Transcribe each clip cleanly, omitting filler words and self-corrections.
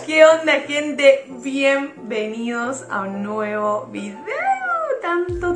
¿Qué onda, gente? Bienvenidos a un nuevo video. Tanto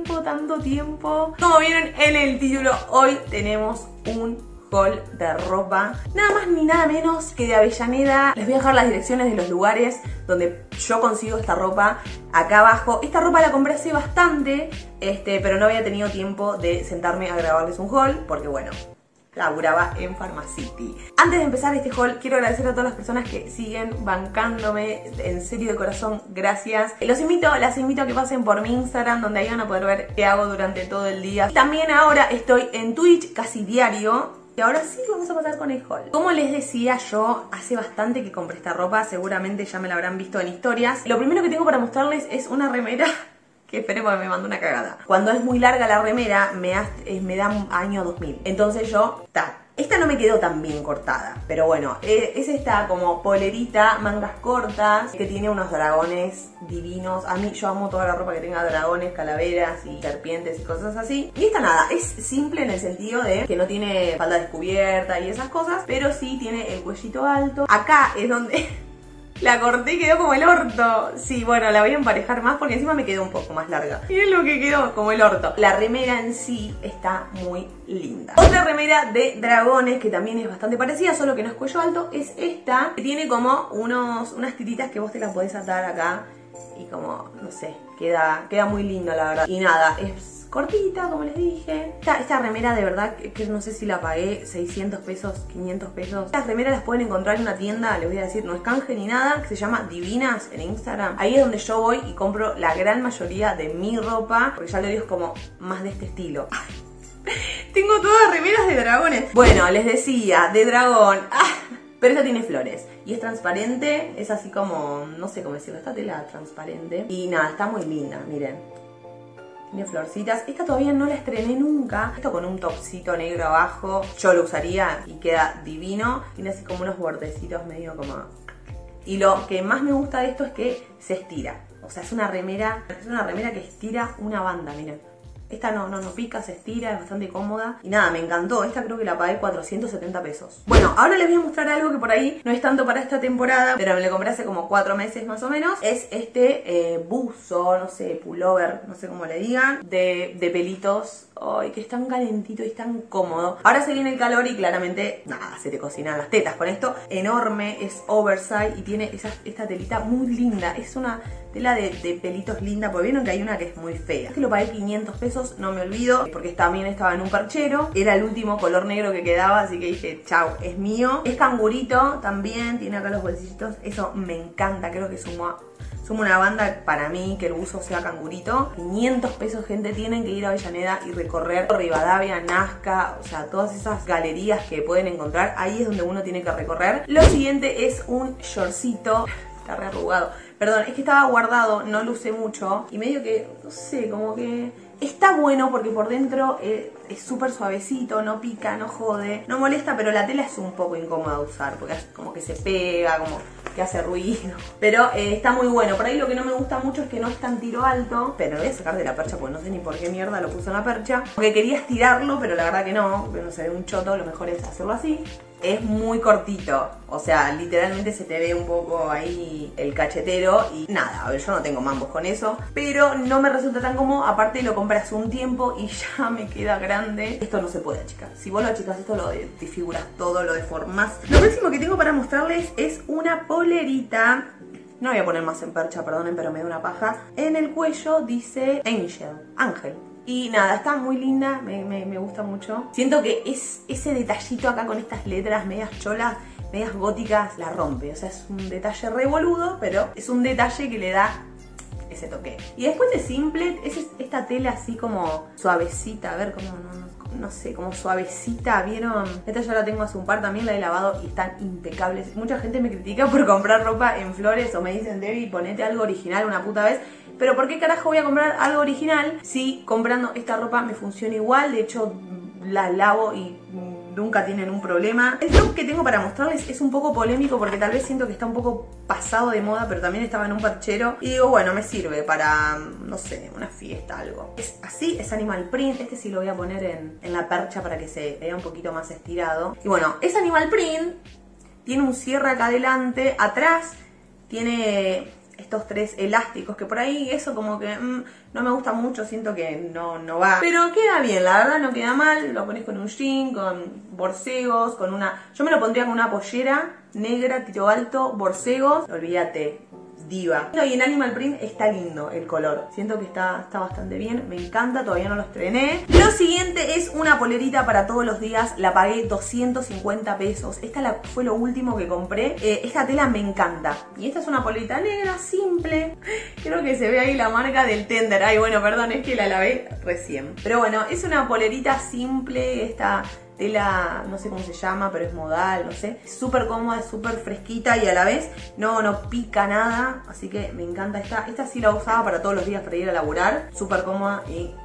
tiempo. Como vieron en el título, hoy tenemos un haul de ropa, nada más ni nada menos que de Avellaneda. Les voy a dejar las direcciones de los lugares donde yo consigo esta ropa acá abajo. Esta ropa la compré hace bastante, pero no había tenido tiempo de sentarme a grabarles un haul porque bueno, laburaba en Pharmacity. Antes de empezar este haul, quiero agradecer a todas las personas que siguen bancándome. En serio, de corazón, gracias. Las invito a que pasen por mi Instagram, donde ahí van a poder ver qué hago durante todo el día. También ahora estoy en Twitch casi diario. Y ahora sí vamos a pasar con el haul. Como les decía, yo hace bastante que compré esta ropa. Seguramente ya me la habrán visto en historias. Lo primero que tengo para mostrarles es una remera que esperemos que me mandó una cagada. Cuando es muy larga la remera, me da año 2000. Entonces esta no me quedó tan bien cortada. Pero bueno, es esta como polerita, mangas cortas, que tiene unos dragones divinos. Yo amo toda la ropa que tenga dragones, calaveras y serpientes y cosas así. Y esta nada, es simple en el sentido de que no tiene falda descubierta y esas cosas, pero sí tiene el cuellito alto. Acá es donde la corté y quedó como el orto. Sí, bueno, la voy a emparejar más porque encima me quedó un poco más larga. Miren lo que quedó, como el orto. La remera en sí está muy linda. Otra remera de dragones que también es bastante parecida, solo que no es cuello alto, es esta, que tiene como unas tiritas que vos te las podés atar acá y como, no sé, queda muy linda la verdad. Y nada, es cortita, como les dije. Esta remera de verdad que no sé si la pagué 600 pesos, 500 pesos. Estas remeras las pueden encontrar en una tienda, les voy a decir, no es canje ni nada, que se llama Divinas en Instagram. Ahí es donde yo voy y compro la gran mayoría de mi ropa, porque ya lo digo, es como más de este estilo. Tengo todas remeras de dragones. Bueno, les decía, de dragón. Pero esta tiene flores y es transparente, es así como, no sé cómo decirlo, esta tela transparente. Y nada, está muy linda, miren. Tiene florcitas. Esta todavía no la estrené nunca. Esto con un topcito negro abajo, yo lo usaría y queda divino. Tiene así como unos bordecitos medio como... Y lo que más me gusta de esto es que se estira. O sea, es una remera que estira una banda, miren. Esta no pica, se estira, es bastante cómoda. Y nada, me encantó. Esta creo que la pagué 470 pesos. Bueno, ahora les voy a mostrar algo que por ahí no es tanto para esta temporada, pero me lo compré hace como 4 meses más o menos. Es este buzo, no sé, pullover, no sé cómo le digan, de pelitos. Ay, que es tan calentito y es tan cómodo. Ahora se viene el calor y claramente, nada, se te cocinan las tetas con esto. Enorme, es oversize y tiene esta telita muy linda. Es una tela de pelitos linda, porque vieron que hay una que es muy fea. Este lo pagué 500 pesos, no me olvido, porque también estaba en un perchero. Era el último color negro que quedaba, así que dije, chau, es mío. Es cangurito también, tiene acá los bolsillitos. Eso me encanta, creo que suma una banda para mí que el buzo sea cangurito. 500 pesos, gente. Tienen que ir a Avellaneda y recorrer Rivadavia, Nazca, o sea, todas esas galerías que pueden encontrar. Ahí es donde uno tiene que recorrer. Lo siguiente es un shortcito. Está re arrugado. Perdón, es que estaba guardado, no lo usé mucho. Y medio que, no sé, como que... Está bueno porque por dentro es súper suavecito, no pica, no jode, no molesta, pero la tela es un poco incómoda de usar porque como que se pega, como que hace ruido. Pero está muy bueno. Por ahí lo que no me gusta mucho es que no es tan tiro alto, pero lo voy a sacar de la percha porque no sé ni por qué mierda lo puse en la percha. Porque quería estirarlo, pero la verdad que no se ve un choto, lo mejor es hacerlo así. Es muy cortito, o sea, literalmente se te ve un poco ahí el cachetero y nada, a ver, yo no tengo mambos con eso, pero no me resulta tan cómodo. Aparte lo compré hace un tiempo y ya me queda grande. Esto no se puede achicar. Si vos lo achicas esto, lo desfiguras todo, lo deformas. Lo próximo que tengo para mostrarles es una polerita. No voy a poner más en percha, perdonen, pero me da una paja. En el cuello dice Ángel. Y nada, está muy linda, me gusta mucho. Siento que ese detallito acá con estas letras medias cholas, medias góticas, la rompe. O sea, es un detalle re boludo, pero es un detalle que le da ese toque. Y después de simple, es esta tela así como suavecita, a ver cómo, no sé, como suavecita, ¿vieron? Esta ya la tengo hace un par, también la he lavado y están impecables. Mucha gente me critica por comprar ropa en flores o me dicen, Debbie, ponete algo original una puta vez. Pero ¿por qué carajo voy a comprar algo original si comprando esta ropa me funciona igual? De hecho, la lavo y nunca tienen un problema. El look que tengo para mostrarles es un poco polémico porque tal vez siento que está un poco pasado de moda, pero también estaba en un perchero. Y digo, bueno, me sirve para, no sé, una fiesta, algo. Es así, es animal print. Este sí lo voy a poner en la percha para que se vea un poquito más estirado. Y bueno, es animal print. Tiene un cierre acá adelante. Atrás tiene estos 3 elásticos, que por ahí eso como que no me gusta mucho, siento que no va. Pero queda bien, la verdad no queda mal, lo pones con un jean, con borcegos, con una... Yo me lo pondría con una pollera negra, tiro alto, borcegos, olvídate, diva. Y en Animal Print está lindo el color, siento que está bastante bien, me encanta, todavía no lo estrené. Lo siguiente es una polerita para todos los días, la pagué 250 pesos, esta fue lo último que compré. Esta tela me encanta, y esta es una polerita negra, simple, creo que se ve ahí la marca del tender, ay bueno, perdón, es que la lavé recién. Pero bueno, es una polerita simple, esta tela, no sé cómo se llama, pero es modal, no sé. Es súper cómoda, es súper fresquita y a la vez no pica nada. Así que me encanta esta. Esta sí la usaba para todos los días para ir a laburar. Súper cómoda y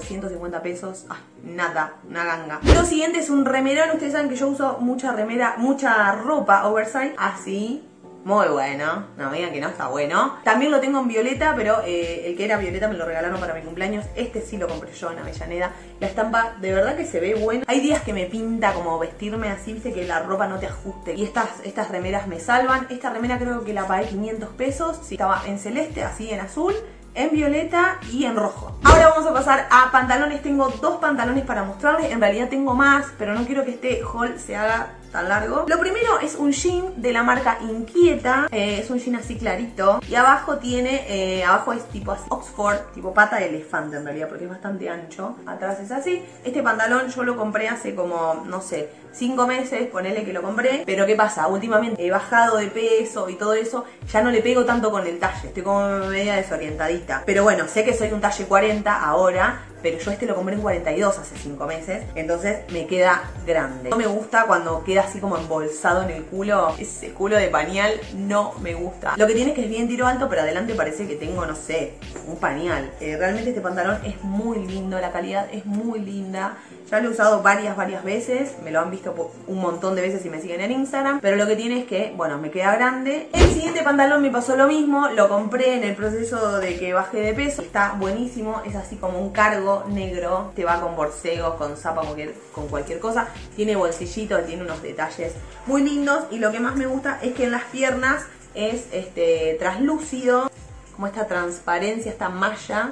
250 pesos. Ah, nada, una ganga. Lo siguiente es un remerón. Ustedes saben que yo uso mucha remera, mucha ropa oversize. Así. Muy bueno, no me digan que no está bueno. También lo tengo en violeta, pero el que era violeta me lo regalaron para mi cumpleaños. Este sí lo compré yo en Avellaneda. La estampa de verdad que se ve buena. Hay días que me pinta como vestirme así, viste, que la ropa no te ajuste. Y estas remeras me salvan. Esta remera creo que la pagué 500 pesos. Sí, estaba en celeste, así en azul, en violeta y en rojo. Ahora vamos a pasar a pantalones. Tengo 2 pantalones para mostrarles. En realidad tengo más, pero no quiero que este haul se haga tan largo. Lo primero es un jean de la marca Inquieta. Es un jean así clarito. Y abajo tiene, abajo es tipo así, Oxford, tipo pata de elefante en realidad, porque es bastante ancho. Atrás es así. Este pantalón yo lo compré hace como, no sé, 5 meses, ponele que lo compré. Pero ¿qué pasa? Últimamente he bajado de peso y todo eso. Ya no le pego tanto con el talle. Estoy como media desorientadita. Pero bueno, sé que soy un talle 40 ahora, pero yo este lo compré en 42 hace 5 meses, entonces me queda grande. No me gusta cuando queda así como embolsado en el culo, ese culo de pañal no me gusta. Lo que tiene es que es bien tiro alto, pero adelante parece que tengo, no sé, un pañal. Realmente este pantalón es muy lindo, la calidad es muy linda. Ya lo he usado varias veces, me lo han visto un montón de veces si me siguen en Instagram, pero lo que tiene es que, bueno, me queda grande. El siguiente pantalón me pasó lo mismo, lo compré en el proceso de que bajé de peso, está buenísimo, es así como un cargo negro, te va con borcegos, con zapa, con cualquier cosa, tiene bolsillitos, tiene unos detalles muy lindos y lo que más me gusta es que en las piernas es translúcido, como esta transparencia, esta malla.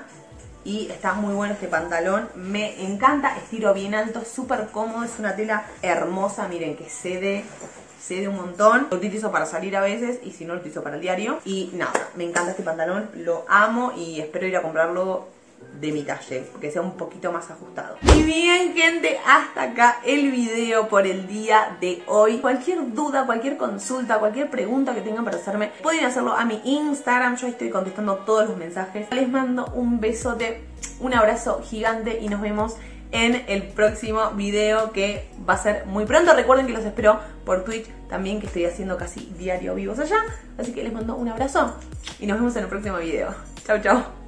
Y está muy bueno este pantalón, me encanta, estiro bien alto, súper cómodo, es una tela hermosa, miren que cede un montón. Lo utilizo para salir a veces y si no lo utilizo para el diario. Y nada, me encanta este pantalón, lo amo y espero ir a comprarlo de mi talle, que sea un poquito más ajustado. Y bien gente, hasta acá el video por el día de hoy. Cualquier duda, cualquier consulta, cualquier pregunta que tengan para hacerme, pueden hacerlo a mi Instagram, yo estoy contestando todos los mensajes. Les mando un besote, un abrazo gigante y nos vemos en el próximo video que va a ser muy pronto. Recuerden que los espero por Twitch también, que estoy haciendo casi diario vivos allá. Así que les mando un abrazo y nos vemos en el próximo video. Chau, chau.